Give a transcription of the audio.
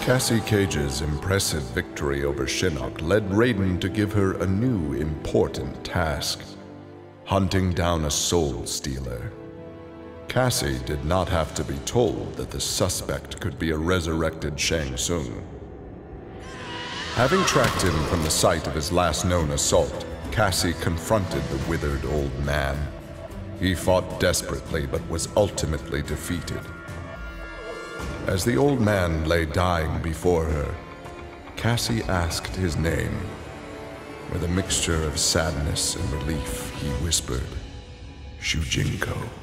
Cassie Cage's impressive victory over Shinnok led Raiden to give her a new important task: hunting down a soul stealer. Cassie did not have to be told that the suspect could be a resurrected Shang Tsung. Having tracked him from the site of his last known assault, Cassie confronted the withered old man. He fought desperately but was ultimately defeated. As the old man lay dying before her, Cassie asked his name. With a mixture of sadness and relief, he whispered, "Shujinko."